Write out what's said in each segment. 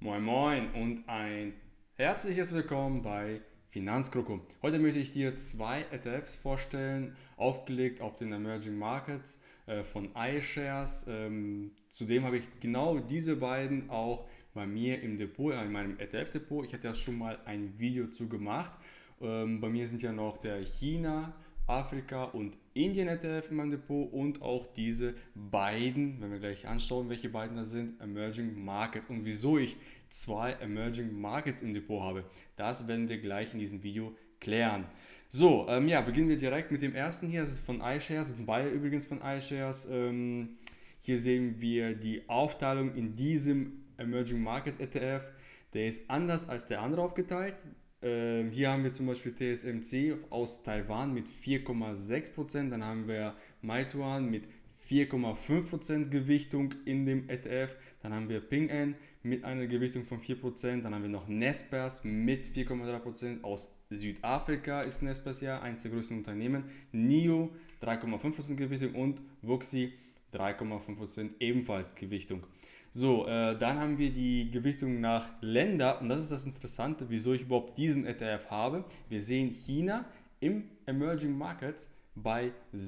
Moin Moin und ein herzliches Willkommen bei Finanzkroko. Heute möchte ich dir zwei ETFs vorstellen, aufgelegt auf den Emerging Markets von iShares. Zudem habe ich genau diese beiden auch bei mir im Depot, in meinem ETF-Depot. Ich hatte ja schon mal ein Video zu gemacht. Bei mir sind ja noch der China, Afrika und Indien ETF in meinem Depot und auch diese beiden, wenn wir gleich anschauen, welche beiden das sind, Emerging Markets und wieso ich zwei Emerging Markets im Depot habe. Das werden wir gleich in diesem Video klären. So, ja, beginnen wir direkt mit dem ersten hier. Das ist von iShares, das sind beide übrigens von iShares. Hier sehen wir die Aufteilung in diesem Emerging Markets ETF. Der ist anders als der andere aufgeteilt. Hier haben wir zum Beispiel TSMC aus Taiwan mit 4,6%, dann haben wir Meituan mit 4,5% Gewichtung in dem ETF, dann haben wir Ping An mit einer Gewichtung von 4%, dann haben wir noch Naspers mit 4,3%, aus Südafrika ist Naspers ja eines der größten Unternehmen, NIO 3,5% Gewichtung und Wuxi 3,5% ebenfalls Gewichtung. So, dann haben wir die Gewichtung nach Länder und das ist das Interessante, wieso ich überhaupt diesen ETF habe. Wir sehen China im Emerging Markets bei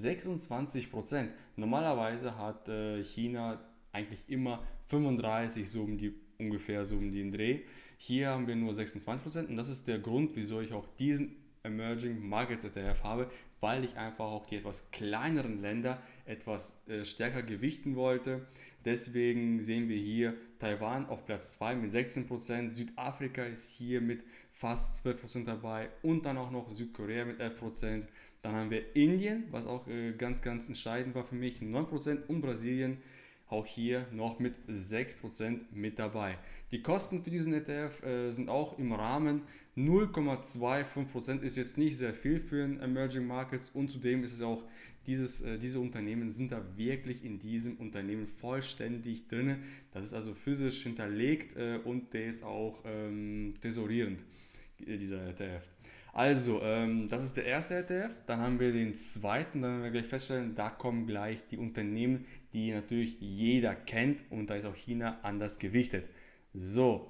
26%. Normalerweise hat China eigentlich immer 35, so um die, ungefähr so um den Dreh. Hier haben wir nur 26% und das ist der Grund, wieso ich auch diesen Emerging Markets ETF habe, weil ich einfach auch die etwas kleineren Länder etwas stärker gewichten wollte. Deswegen sehen wir hier Taiwan auf Platz 2 mit 16%, Südafrika ist hier mit fast 12% dabei und dann auch noch Südkorea mit 11%. Dann haben wir Indien, was auch ganz entscheidend war für mich, 9% und Brasilien auch hier noch mit 6% mit dabei. Die Kosten für diesen ETF sind auch im Rahmen. 0,25% ist jetzt nicht sehr viel für den Emerging Markets und zudem ist es auch, diese Unternehmen sind da wirklich in diesem Unternehmen vollständig drin. Das ist also physisch hinterlegt und der ist auch tesorierend, dieser ETF. Also, das ist der erste ETF. Dann haben wir den zweiten. Dann werden wir gleich feststellen, da kommen gleich die Unternehmen, die natürlich jeder kennt. Und da ist auch China anders gewichtet. So,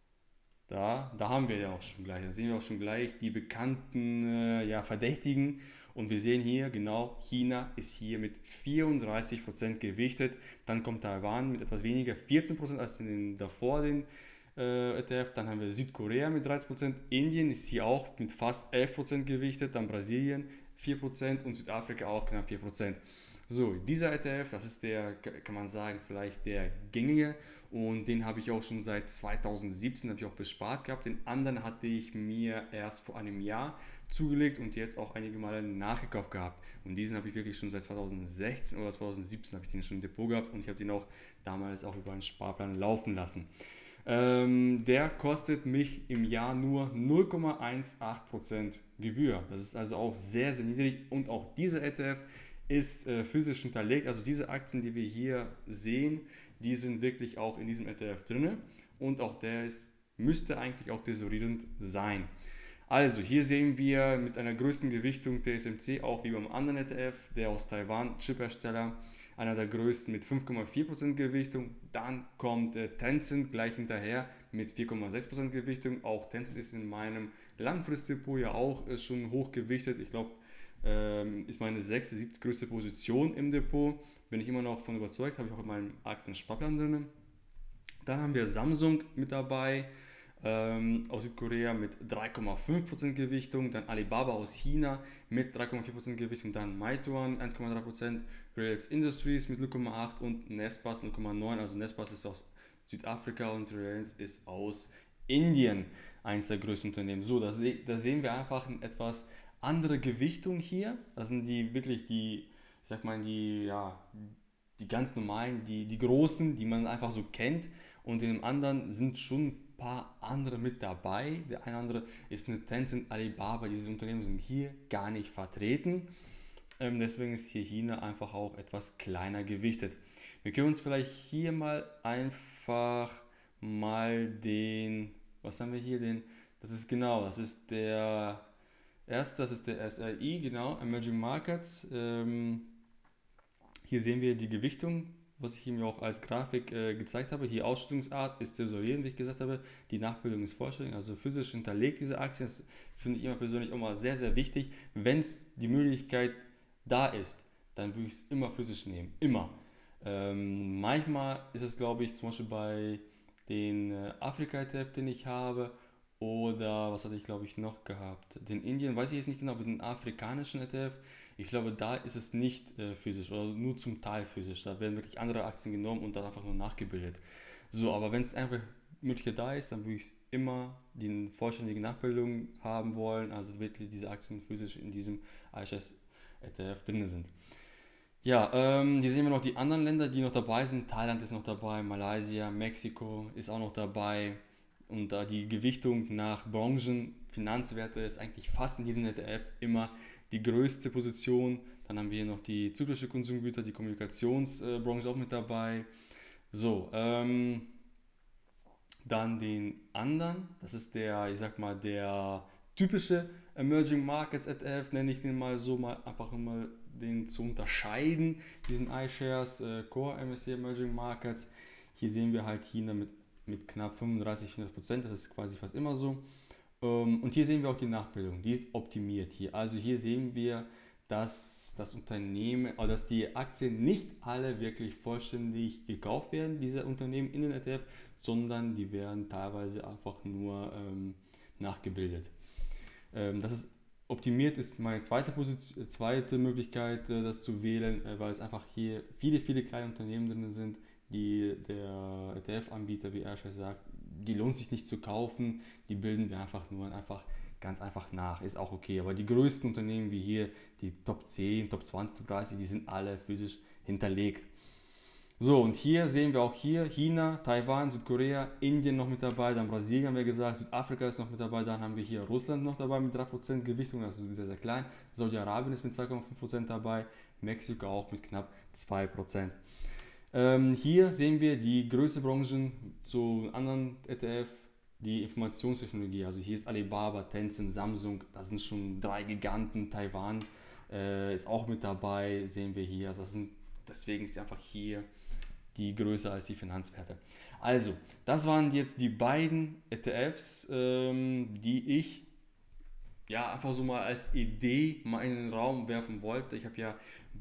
da haben wir ja auch schon gleich. Da sehen wir auch schon gleich die bekannten ja, Verdächtigen. Und wir sehen hier genau, China ist hier mit 34% gewichtet. Dann kommt Taiwan mit etwas weniger, 14% als davor den ETF. Dann haben wir Südkorea mit 13%, Indien ist hier auch mit fast 11% gewichtet, dann Brasilien 4% und Südafrika auch knapp 4%. So, dieser ETF, das ist der, kann man sagen, vielleicht der gängige und den habe ich auch schon seit 2017 habe ich auch bespart gehabt. Den anderen hatte ich mir erst vor einem Jahr zugelegt und jetzt auch einige Male nachgekauft gehabt. Und diesen habe ich wirklich schon seit 2016 oder 2017 habe ich den schon im Depot gehabt und ich habe den auch damals auch über einen Sparplan laufen lassen. Der kostet mich im Jahr nur 0,18% Gebühr. Das ist also auch sehr niedrig und auch dieser ETF ist physisch hinterlegt. Also diese Aktien, die wir hier sehen, die sind wirklich auch in diesem ETF drin und auch der müsste eigentlich auch tesorierend sein. Also hier sehen wir mit einer größten Gewichtung TSMC, auch wie beim anderen ETF, der aus Taiwan, Chiphersteller, einer der größten mit 5,4% Gewichtung. Dann kommt Tencent gleich hinterher mit 4,6% Gewichtung. Auch Tencent ist in meinem Langfristdepot ja auch schon hoch gewichtet. Ich glaube, ist meine 6., 7. größte Position im Depot. Bin ich immer noch von überzeugt, habe ich auch in meinem Aktien-Sparplan drin. Dann haben wir Samsung mit dabei, aus Südkorea mit 3,5% Gewichtung, dann Alibaba aus China mit 3,4% Gewichtung, dann Meituan 1,3%, Reliance Industries mit 0,8% und Naspers 0,9%. Also Naspers ist aus Südafrika und Reliance ist aus Indien, eines der größten Unternehmen. So, da sehen wir einfach eine etwas andere Gewichtung hier. Das sind die wirklich die, ich sag mal, die ganz normalen, die großen, die man einfach so kennt. Und in dem anderen sind schon ein paar andere mit dabei. Der eine andere ist eine Tencent, Alibaba. Diese Unternehmen sind hier gar nicht vertreten. Deswegen ist hier China einfach auch etwas kleiner gewichtet. Wir können uns vielleicht hier mal einfach mal was haben wir hier, das ist der erste, das ist der SRI, genau, Emerging Markets. Hier sehen wir die Gewichtung was ich ihm auch als Grafik gezeigt habe. Hier Ausstellungsart ist tesorierend, wie ich gesagt habe. Die Nachbildung ist vollständig, also physisch hinterlegt diese Aktien. Das finde ich immer persönlich auch mal sehr, sehr wichtig. Wenn es die Möglichkeit da ist, dann würde ich es immer physisch nehmen. Immer. Manchmal ist es, glaube ich, zum Beispiel bei den Afrika-ETF, den ich habe, oder was hatte ich, glaube ich, noch gehabt? Den Indien, weiß ich jetzt nicht genau, aber den afrikanischen ETF, ich glaube, da ist es nicht physisch oder nur zum Teil physisch. Da werden wirklich andere Aktien genommen und dann einfach nur nachgebildet. So, aber wenn es einfach Möglichkeit da ist, dann würde ich immer die vollständige Nachbildung haben wollen, also wirklich diese Aktien physisch in diesem iShares ETF drin sind. Ja, hier sehen wir noch die anderen Länder, die noch dabei sind. Thailand ist noch dabei, Malaysia, Mexiko ist auch noch dabei. Und da die Gewichtung nach Branchen, Finanzwerte ist eigentlich fast in jedem ETF immer die größte Position. Dann haben wir hier noch die zyklische Konsumgüter, die Kommunikationsbranche auch mit dabei. So, dann den anderen, das ist der, ich sag mal, der typische Emerging Markets ETF, nenne ich den mal so, mal einfach mal den zu unterscheiden, diesen iShares Core MSCI Emerging Markets. Hier sehen wir halt China mit knapp 35-40%, das ist quasi fast immer so. Und hier sehen wir auch die Nachbildung, die ist optimiert hier. Also hier sehen wir, dass das Unternehmen, oder dass die Aktien nicht alle wirklich vollständig gekauft werden, diese Unternehmen in den ETF, sondern die werden teilweise einfach nur nachgebildet. Das ist optimiert ist meine zweite Möglichkeit, das zu wählen, weil es einfach hier viele, viele kleine Unternehmen drin sind, die der ETF-Anbieter, wie Airshare sagt, die lohnt sich nicht zu kaufen, die bilden wir einfach nur ganz einfach nach, ist auch okay. Aber die größten Unternehmen wie hier, die Top 10, Top 20, Top 30, die sind alle physisch hinterlegt. So, und hier sehen wir auch hier China, Taiwan, Südkorea, Indien noch mit dabei, dann Brasilien haben wir gesagt, Südafrika ist noch mit dabei, dann haben wir hier Russland noch dabei mit 3% Gewichtung, also sehr, sehr klein. Saudi-Arabien ist mit 2,5% dabei, Mexiko auch mit knapp 2%. Hier sehen wir die größten Branchen zu anderen ETF, die Informationstechnologie. Also hier ist Alibaba, Tencent, Samsung, das sind schon drei Giganten. Taiwan ist auch mit dabei, sehen wir hier. Also deswegen ist sie einfach hier die größer als die Finanzwerte. Also, das waren jetzt die beiden ETFs, die ich ja einfach so mal als Idee mal in den Raum werfen wollte. Ich habe ja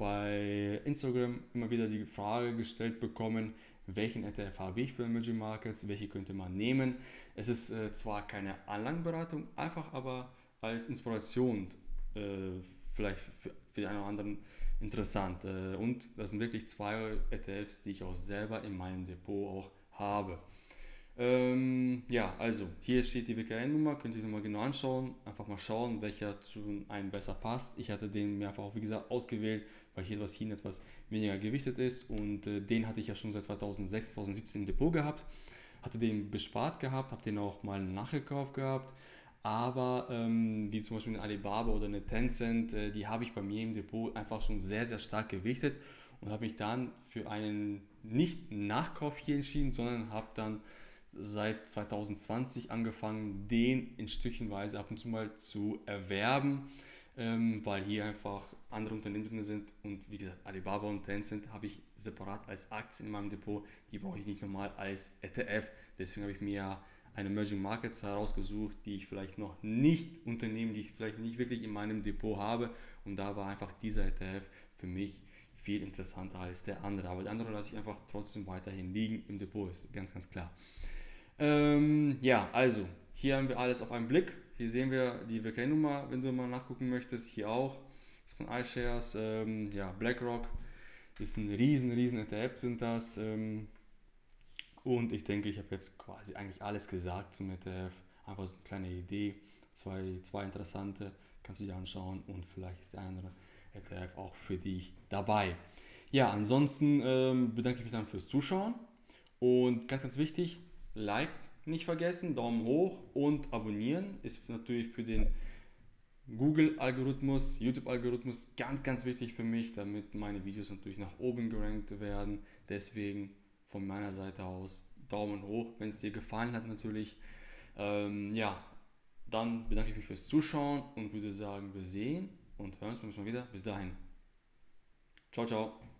bei Instagram immer wieder die Frage gestellt bekommen, welchen ETF habe ich für Emerging Markets, welche könnte man nehmen. Es ist zwar keine Anlagenberatung, einfach aber als Inspiration vielleicht für den einen oder anderen interessant. Und das sind wirklich zwei ETFs, die ich auch selber in meinem Depot auch habe. Ja, also hier steht die WKN-Nummer, könnt ihr euch nochmal genau anschauen. Einfach mal schauen, welcher zu einem besser passt. Ich hatte den mehrfach auch, wie gesagt, ausgewählt, weil hier etwas weniger gewichtet ist. Und den hatte ich ja schon seit 2006, 2017 im Depot gehabt. Hatte den bespart gehabt, habe den auch mal nachgekauft gehabt. Aber wie zum Beispiel eine Alibaba oder eine Tencent, die habe ich bei mir im Depot einfach schon sehr, sehr stark gewichtet und habe mich dann für einen nicht Nachkauf hier entschieden, sondern habe dann seit 2020 angefangen, den in Stückchenweise ab und zu mal zu erwerben, weil hier einfach andere Unternehmen drin sind und wie gesagt, Alibaba und Tencent habe ich separat als Aktien in meinem Depot, die brauche ich nicht nochmal als ETF, deswegen habe ich mir ja eine Emerging Markets herausgesucht, die ich vielleicht noch nicht Unternehmen, die ich vielleicht nicht wirklich in meinem Depot habe und da war einfach dieser ETF für mich viel interessanter als der andere, aber der andere lasse ich einfach trotzdem weiterhin liegen im Depot, ist ganz, ganz klar. Ja, also hier haben wir alles auf einen Blick. Hier sehen wir die WK-Nummer, wenn du mal nachgucken möchtest. Hier auch. Das ist von iShares. Ja, BlackRock ist ein riesen ETF sind das. Und ich denke, ich habe jetzt quasi eigentlich alles gesagt zum ETF. Einfach so eine kleine Idee. Zwei interessante. Kannst du dir anschauen und vielleicht ist der andere ETF auch für dich dabei. Ja, ansonsten bedanke ich mich dann fürs Zuschauen. Und ganz, ganz wichtig, Like nicht vergessen, Daumen hoch und abonnieren ist natürlich für den Google-Algorithmus, YouTube-Algorithmus ganz, ganz wichtig für mich, damit meine Videos natürlich nach oben gerankt werden. Deswegen von meiner Seite aus Daumen hoch, wenn es dir gefallen hat natürlich. Ja, dann bedanke ich mich fürs Zuschauen und würde sagen, wir sehen und hören uns mal wieder. Bis dahin. Ciao, ciao.